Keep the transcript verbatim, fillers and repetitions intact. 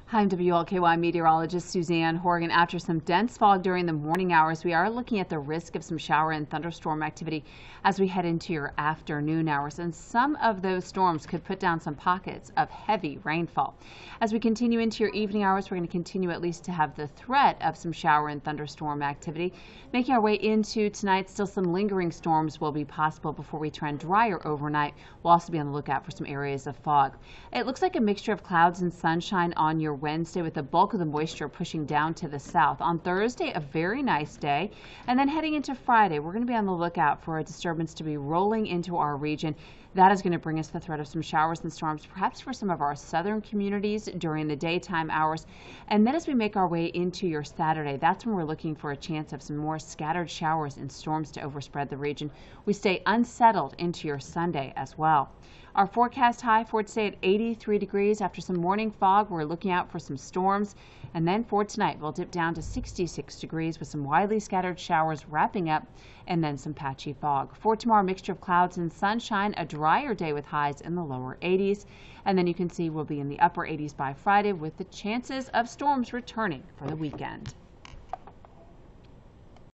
Hi, I'm W L K Y meteorologist Suzanne Horgan. After some dense fog during the morning hours, we are looking at the risk of some shower and thunderstorm activity as we head into your afternoon hours. And some of those storms could put down some pockets of heavy rainfall. As we continue into your evening hours, we're going to continue at least to have the threat of some shower and thunderstorm activity. Making our way into tonight, still some lingering storms will be possible before we trend drier overnight. We'll also be on the lookout for some areas of fog. It looks like a mixture of clouds and sunshine on your Wednesday, with the bulk of the moisture pushing down to the south. On Thursday, a very nice day, and then heading into Friday, we're going to be on the lookout for a disturbance to be rolling into our region. That is going to bring us the threat of some showers and storms, perhaps for some of our southern communities during the daytime hours. And then as we make our way into your Saturday, that's when we're looking for a chance of some more scattered showers and storms to overspread the region. We stay unsettled into your Sunday as well. Our forecast high for today at eighty-three degrees. After some morning fog, we're looking out for some storms. And then for tonight, we'll dip down to sixty-six degrees with some widely scattered showers wrapping up and then some patchy fog. For tomorrow, mixture of clouds and sunshine, a drier day with highs in the lower eighties. And then you can see we'll be in the upper eighties by Friday with the chances of storms returning for the weekend.